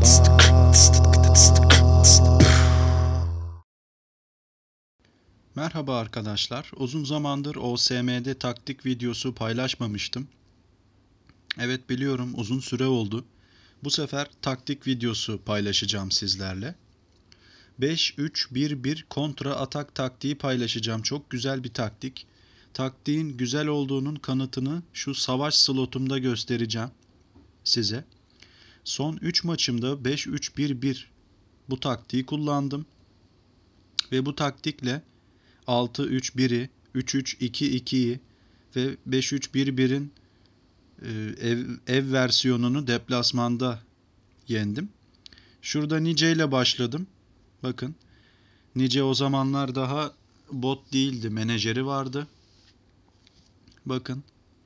Merhaba arkadaşlar. Uzun zamandır OSM'de taktik videosu paylaşmamıştım. Evet biliyorum uzun süre oldu. Bu sefer taktik videosu paylaşacağım sizlerle. 5-3-1-1 kontra atak taktiği paylaşacağım. Çok güzel bir taktik. Taktiğin güzel olduğunun kanıtını şu savaş slotumda göstereceğim size. Son 3 maçımda 5-3-1-1 bu taktiği kullandım. Ve bu taktikle 6-3-1'i, 3-3-2-2'yi ve 5-3-1-1'in ev versiyonunu deplasmanda yendim. Şurada Nice ile başladım. Bakın. Nice o zamanlar daha bot değildi. Menajeri vardı. Bakın.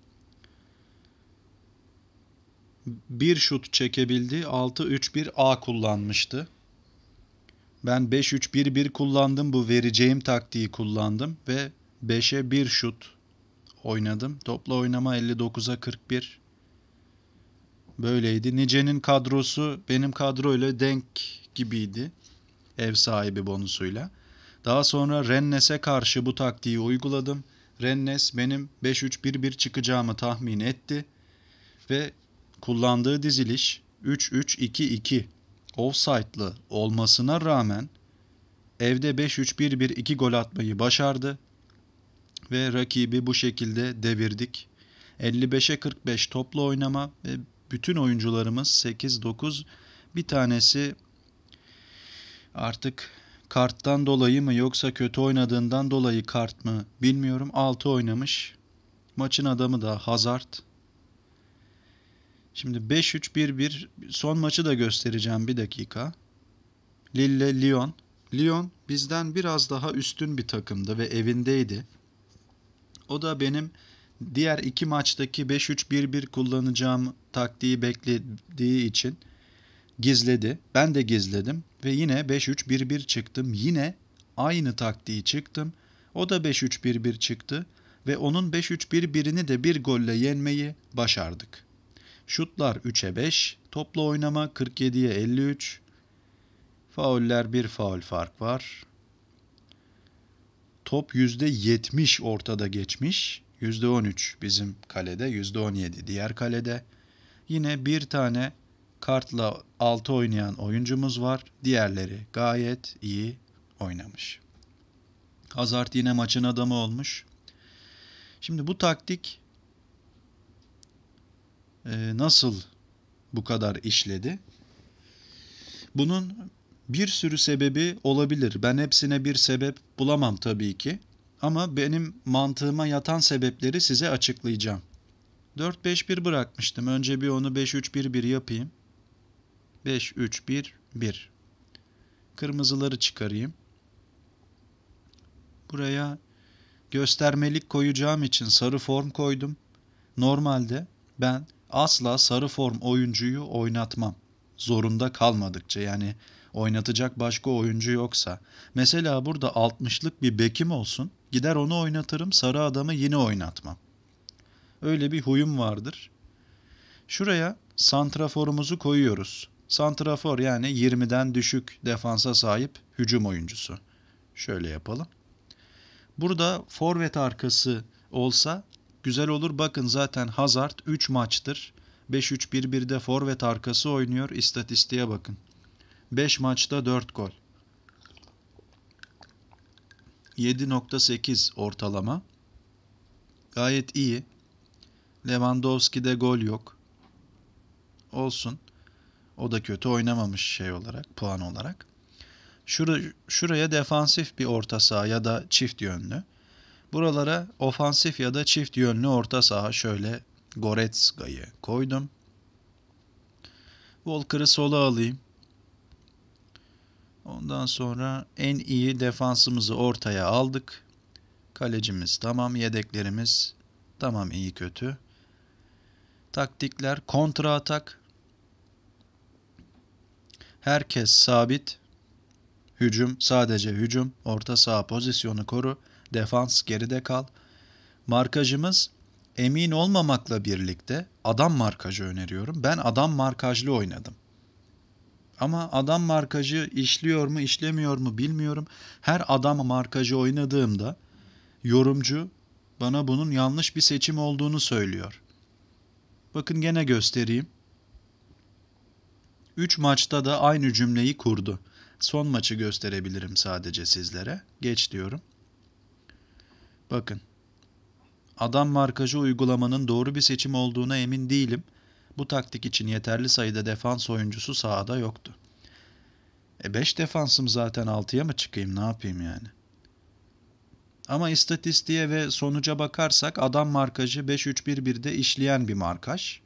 Bir şut çekebildi. 6-3-1-A kullanmıştı. Ben 5-3-1-1 kullandım. Bu vereceğim taktiği kullandım. Ve 5'e 1 şut oynadım. Topla oynama 59'a 41. Böyleydi. Nice'nin kadrosu benim kadroyla denk gibiydi. Ev sahibi bonusuyla. Daha sonra Rennes'e karşı bu taktiği uyguladım. Rennes benim 5-3-1-1 çıkacağımı tahmin etti. Ve kullandığı diziliş 3-3-2-2 offside'lı olmasına rağmen evde 5-3-1-1 2 gol atmayı başardı. Ve rakibi bu şekilde devirdik. 55'e 45 toplu oynama ve bütün oyuncularımız 8-9, bir tanesi artık karttan dolayı mı yoksa kötü oynadığından dolayı kart mı bilmiyorum, 6 oynamış. Maçın adamı da Hazard. Şimdi 5-3-1-1 son maçı da göstereceğim, bir dakika. Lille Lyon. Lyon bizden biraz daha üstün bir takımdı ve evindeydi. O da benim diğer iki maçtaki 5-3-1-1 kullanacağım taktiği beklediği için gizledi. Ben de gizledim ve yine 5-3-1-1 çıktım. Yine aynı taktiği çıktım. O da 5-3-1-1 çıktı ve onun 5-3-1-1'ini de bir golle yenmeyi başardık. Şutlar 3'e 5, toplu oynama 47'ye 53. Fauller, bir faul fark var. Top %70 ortada geçmiş. %13 bizim kalede, %17 diğer kalede. Yine bir tane kartla 6 oynayan oyuncumuz var. Diğerleri gayet iyi oynamış. Hazard yine maçın adamı olmuş. Şimdi bu taktik nasıl bu kadar işledi? Bunun bir sürü sebebi olabilir. Ben hepsine bir sebep bulamam tabii ki. Ama benim mantığıma yatan sebepleri size açıklayacağım. 4-5-1 bırakmıştım. Önce bir onu 5-3-1-1 yapayım. 5-3-1-1. Kırmızıları çıkarayım. Buraya göstermelik koyacağım için sarı form koydum. Normalde ben asla sarı form oyuncuyu oynatmam. Zorunda kalmadıkça, yani oynatacak başka oyuncu yoksa. Mesela burada 60'lık bir bekim olsun. Gider onu oynatırım, sarı adamı yine oynatmam. Öyle bir huyum vardır. Şuraya santraforumuzu koyuyoruz. Santrafor yani 20'den düşük defansa sahip hücum oyuncusu. Şöyle yapalım. Burada forvet arkası olsa güzel olur. Bakın zaten Hazard 3 maçtır 5-3-1-1'de forvet arkası oynuyor. İstatistiğe bakın. 5 maçta 4 gol. 7.8 ortalama. Gayet iyi. Lewandowski'de gol yok. Olsun. O da kötü oynamamış şey olarak, puan olarak. Şuraya defansif bir orta saha ya da çift yönlü. Buralara ofansif ya da çift yönlü orta saha, şöyle Goretzka'yı koydum. Walker'ı sola alayım. Ondan sonra en iyi defansımızı ortaya aldık. Kalecimiz tamam, yedeklerimiz tamam, iyi kötü. Taktikler kontra atak. Herkes sabit. Hücum, sadece hücum. Orta saha pozisyonu koru. Defans geride kal. Markajımız emin olmamakla birlikte adam markajı öneriyorum. Ben adam markajlı oynadım. Ama adam markajı işliyor mu işlemiyor mu bilmiyorum. Her adam markajı oynadığımda yorumcu bana bunun yanlış bir seçim olduğunu söylüyor. Bakın gene göstereyim. 3 maçta da aynı cümleyi kurdu. Son maçı gösterebilirim sadece sizlere. Geç diyorum. Bakın. Adam markajı uygulamanın doğru bir seçim olduğuna emin değilim. Bu taktik için yeterli sayıda defans oyuncusu sahada yoktu. 5 defansım zaten 6'ya mı çıkayım, ne yapayım yani? Ama istatistiğe ve sonuca bakarsak adam markajı 5-3-1-1'de işleyen bir markaj.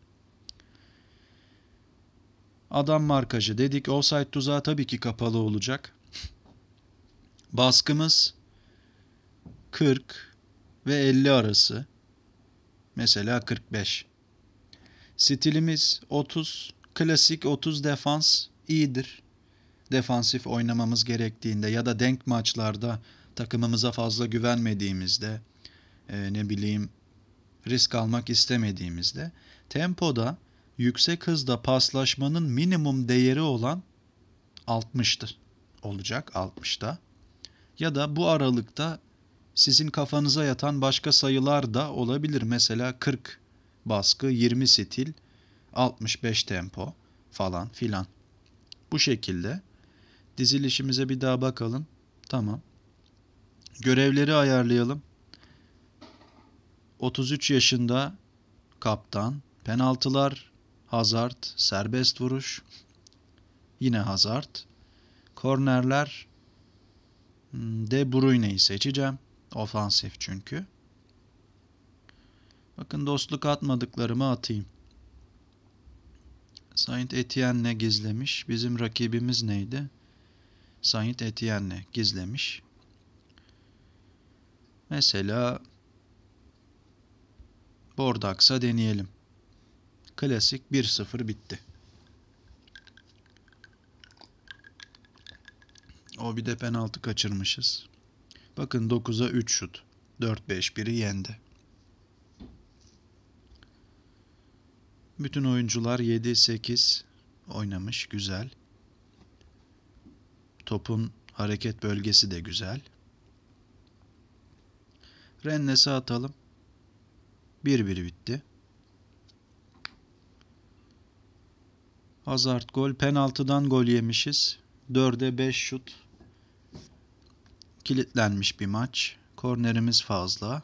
Adam markajı dedik, offside tuzağı tabii ki kapalı olacak. Baskımız 40 ve 50 arası. Mesela 45. Stilimiz 30. Klasik 30 defans iyidir. Defansif oynamamız gerektiğinde ya da denk maçlarda takımımıza fazla güvenmediğimizde, ne bileyim, risk almak istemediğimizde, tempoda yüksek hızda paslaşmanın minimum değeri olan 60'tır olacak, 60'ta. Ya da bu aralıkta sizin kafanıza yatan başka sayılar da olabilir. Mesela 40 baskı, 20 stil, 65 tempo falan filan. Bu şekilde dizilişimize bir daha bakalım. Tamam. Görevleri ayarlayalım. 33 yaşında kaptan, penaltılar, Hazard, serbest vuruş, yine Hazard, kornerler, De Bruyne'yi seçeceğim. Ofansif çünkü. Bakın dostluk atmadıklarımı atayım. Saint Etienne'le gizlemiş. Bizim rakibimiz neydi? Saint Etienne'le gizlemiş. Mesela Bordax'a deneyelim. Klasik 1-0 bitti. O bir de penaltı kaçırmışız. Bakın 9'a 3 şut. 4-5-1'i yendi. Bütün oyuncular 7-8 oynamış. Güzel. Topun hareket bölgesi de güzel. Rennes'e atalım. 1-1 bitti. Hazard gol. Penaltıdan gol yemişiz. 4'e 5 şut. Kilitlenmiş bir maç. Kornerimiz fazla.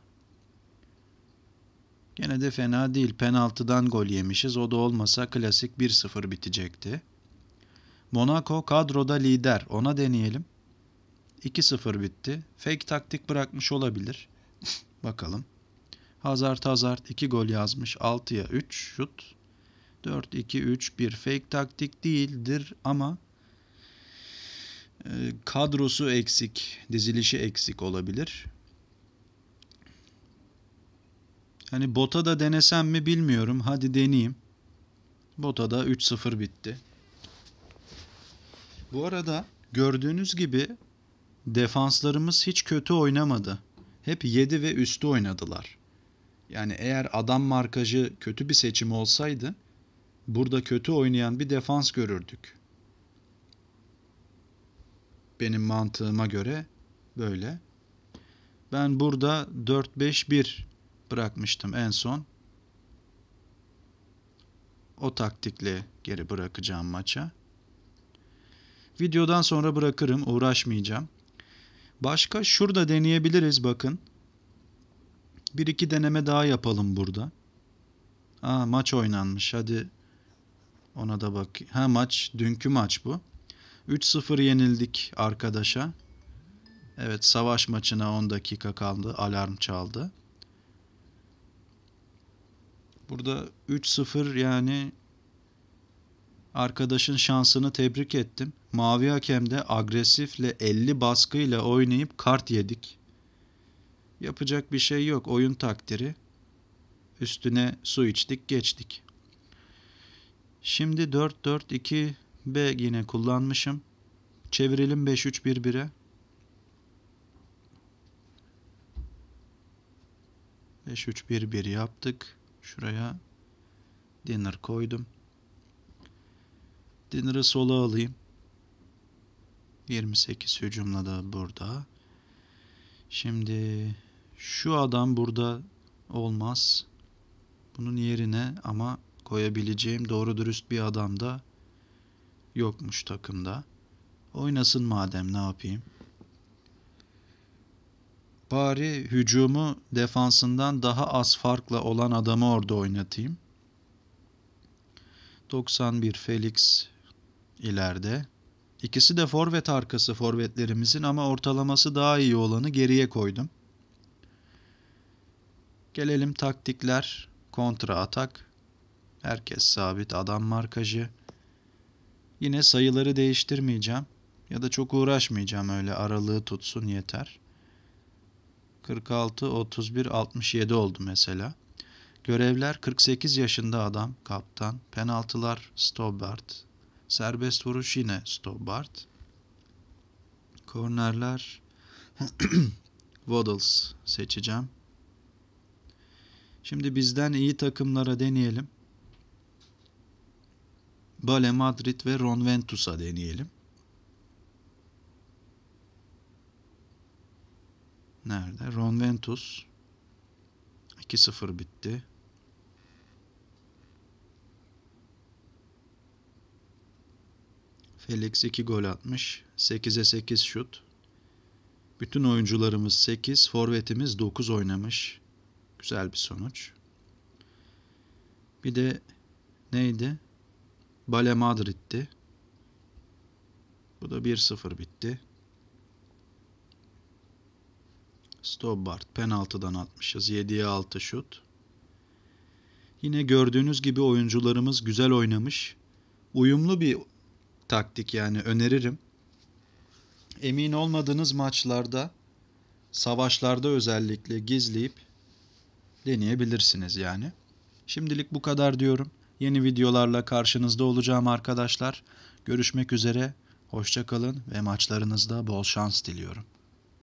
Gene de fena değil. Penaltıdan gol yemişiz. O da olmasa klasik 1-0 bitecekti. Monaco kadroda lider. Ona deneyelim. 2-0 bitti. Fake taktik bırakmış olabilir. Bakalım. Hazard 2 gol yazmış. 6'ya 3 şut. 4-2-3-1 fake taktik değildir ama kadrosu eksik, dizilişi eksik olabilir. Hani bota da denesem mi bilmiyorum. Hadi deneyeyim. Bota da 3-0 bitti. Bu arada gördüğünüz gibi defanslarımız hiç kötü oynamadı. Hep 7 ve üstü oynadılar. Yani eğer adam markajı kötü bir seçim olsaydı burada kötü oynayan bir defans görürdük. Benim mantığıma göre böyle. Ben burada 4-5-1 bırakmıştım en son. O taktikle geri bırakacağım maça. Videodan sonra bırakırım, uğraşmayacağım. Başka şurada deneyebiliriz bakın. Bir iki deneme daha yapalım burada. Maç oynanmış. Hadi ona da bak. Maç, dünkü maç bu. 3-0 yenildik arkadaşa. Evet, savaş maçına 10 dakika kaldı. Alarm çaldı. Burada 3-0 yani arkadaşın şansını tebrik ettim. Mavi hakemde agresifle 50 baskıyla oynayıp kart yedik. Yapacak bir şey yok. Oyun takdiri. Üstüne su içtik, geçtik. Şimdi 4-4-2-B yine kullanmışım. Çevirelim 5-3-1-1'e. 5-3-1-1 yaptık. Şuraya Dinner koydum. Dinner'ı sola alayım. 28 hücumla da burada. Şimdi şu adam burada olmaz. Bunun yerine ama koyabileceğim doğru dürüst bir adam da yokmuş takımda. Oynasın madem, ne yapayım. Bari hücumu defansından daha az farkla olan adamı orada oynatayım. 91 Felix ileride. İkisi de forvet arkası forvetlerimizin ama ortalaması daha iyi olanı geriye koydum. Gelelim taktikler. Kontra atak. Herkes sabit, adam markajı. Yine sayıları değiştirmeyeceğim. Ya da çok uğraşmayacağım, öyle aralığı tutsun yeter. 46, 31, 67 oldu mesela. Görevler 48 yaşında adam, kaptan. Penaltılar Stobbart. Serbest vuruş yine Stobbart. Kornerler Waddles seçeceğim. Şimdi bizden iyi takımlara deneyelim. Bale Madrid ve Ron Ventus'a deneyelim. Nerede? Ron Ventus 2-0 bitti. Felix 2 gol atmış. 8'e 8 şut. Bütün oyuncularımız 8, forvetimiz 9 oynamış. Güzel bir sonuç. Bir de neydi? Bale Madrid'ti. Bu da 1-0 bitti. Stobbart penaltıdan atmışız. 7'ye 6 şut. Yine gördüğünüz gibi oyuncularımız güzel oynamış. Uyumlu bir taktik, yani öneririm. Emin olmadığınız maçlarda, savaşlarda özellikle gizleyip deneyebilirsiniz yani. Şimdilik bu kadar diyorum. Yeni videolarla karşınızda olacağım arkadaşlar. Görüşmek üzere. Hoşça kalın ve maçlarınızda bol şans diliyorum.